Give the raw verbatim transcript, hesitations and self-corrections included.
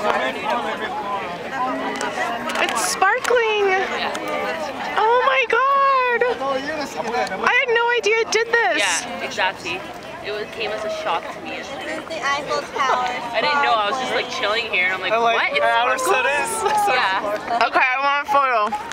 It's sparkling. Oh my god. I had no idea it did this. Yeah, exactly. It was, came as a shock to me. This is the Eiffel Tower. I didn't know. I was just like chilling here and I'm like, I like what? It's outer sparkles? cities. Yeah. Okay, I want a photo.